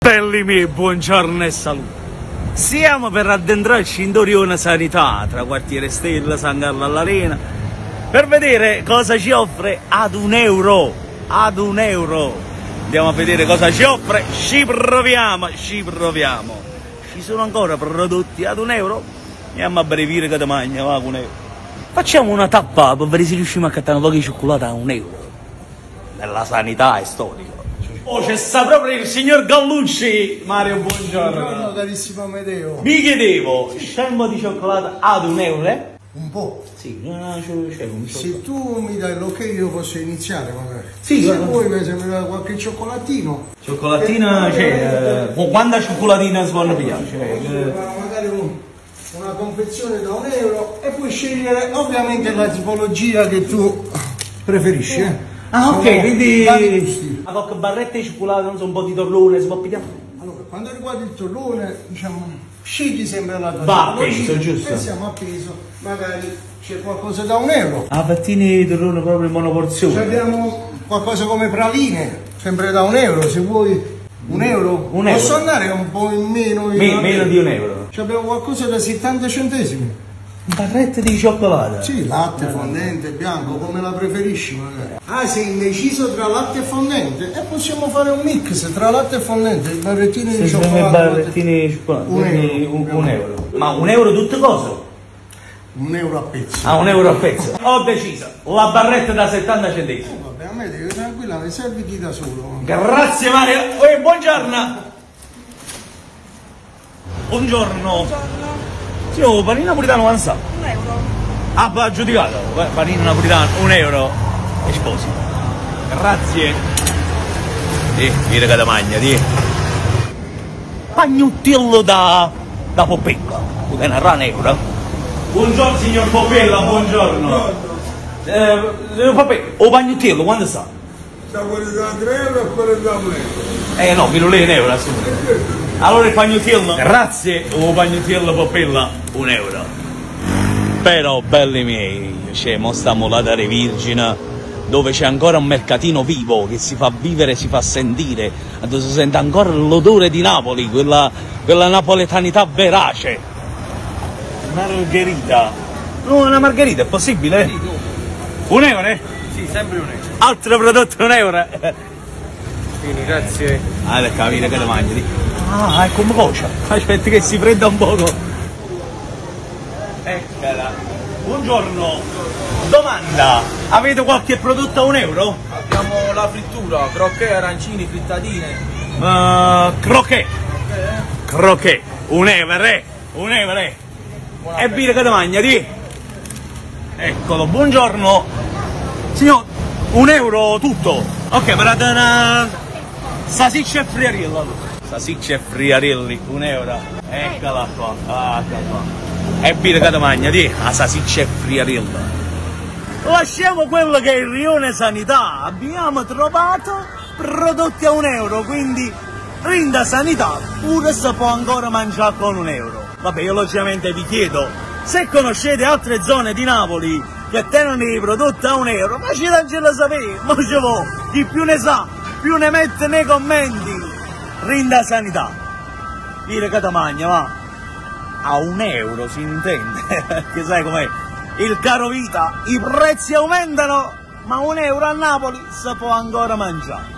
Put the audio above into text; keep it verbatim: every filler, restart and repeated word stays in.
Belli miei, buongiorno e salute. Siamo per addentrarci in Dorione Sanità, tra Quartiere Stella, San Carlo all'Arena, per vedere cosa ci offre ad un euro. Ad un euro. Andiamo a vedere cosa ci offre, ci proviamo, ci proviamo. Ci sono ancora prodotti ad un euro? Andiamo a brevire che te magna, va, con un euro. Facciamo una tappa per vedere se riusciamo a cattare un po' di cioccolato a un euro. Nella sanità è storico. Oh, c'è sta proprio il signor Gallucci. Mario, buongiorno. Buongiorno carissimo Amedeo. Mi chiedevo, scemmo di cioccolato ad un euro, eh? Un po'. Sì, no, no, c'è un Se tu mi dai l'ok io posso iniziare magari. Sì, se guarda. vuoi mi sembra qualche cioccolatino. Cioccolatina, c'è, eh, quanta ciocolatina si può pigliare? Cioè, eh, Magari un, una confezione da un euro e puoi scegliere ovviamente la tipologia che tu preferisci. Eh? Ah, ok, Sono quindi vari gusti. ma qualche barretta di cioccolato, non so, un po' di torrone si può pigliare? Allora, quando riguarda il torrone, diciamo, scegli sempre la tua Va, tipologia. peso, giusto. Pensiamo a peso, magari c'è qualcosa da un euro. Ah, fettine di torrone proprio in monoporzione. Ci abbiamo qualcosa come praline, sempre da un euro, se vuoi un euro. Un euro. Posso andare un po' in meno? In Me- meno di un euro. Ci abbiamo qualcosa da settanta centesimi. Barrette di cioccolato? Sì, latte fondente, bianco, come la preferisci magari. Ah, sei indeciso tra latte e fondente? E possiamo fare un mix tra latte e fondente, i barrettini Se di sono cioccolato. i barrettini di cioccolato. Un quindi euro. Un, un euro. Ma un euro tutte cose? Un euro a pezzo. Ah, un euro a pezzo. Ho deciso, la barretta da settanta centesimi. Eh, vabbè, a me devi tranquilla, mi serviti da solo. Grazie Mario. Oh, buongiorno. Buongiorno. Sì, oh, panino napolitano quanto sta? Un euro. Ah, va giudicato. Panino napolitano, un euro. E sposi. Grazie. Di, dire che da magna, di. Pagnuttillo da, da Poppella. Che ne un euro. Buongiorno signor Poppella, buongiorno. Eh, signor Poppella, o pagnuttillo, quanto sta? Da quelli da tre euro e quelli da un euro. Eh no, quello lì è un euro, assolutamente. Allora il pagnuttillo? Grazie, o pagnuttillo Poppella, un euro. Però, belli miei, cioè, mo stiamo là da Re Virgine, dove c'è ancora un mercatino vivo, che si fa vivere, si fa sentire, dove si sente ancora l'odore di Napoli, quella, quella napoletanità verace. Margherita. No, una margherita, è possibile? Sì, un euro, eh? Sì, sempre un euro. Altro prodotto, un euro? Quindi grazie. Ah, per capire che le mangi. Ah, è come coccia. Aspetta che si prenda un poco. Eccola. Buongiorno. Domanda. Avete qualche prodotto a un euro? Abbiamo la frittura, crocchè, arancini, frittatine. Uh, croquet. Croquet. Un euro, eh. Un euro, eh. E bire che te mangia, di. Eccolo, buongiorno. Signor, un euro tutto. Ok, per una salsiccia e friariello. Salsiccia e friarielli, un euro. Eccola qua, eccola qua. E bire che te mangia, di. La salsiccia e friariello. Lasciamo quello che è il rione sanità. Abbiamo trovato prodotti a un euro, quindi rinda sanità pure se può ancora mangiare con un euro. Vabbè, io logicamente vi chiedo, se conoscete altre zone di Napoli che tengono i prodotti a un euro, ma ci dancelo sapere, ma ce vo, chi più ne sa, più ne mette nei commenti. Rinda sanità, dire che te magna, va, a un euro si intende, che sai com'è, il caro vita, i prezzi aumentano, ma un euro a Napoli si può ancora mangiare.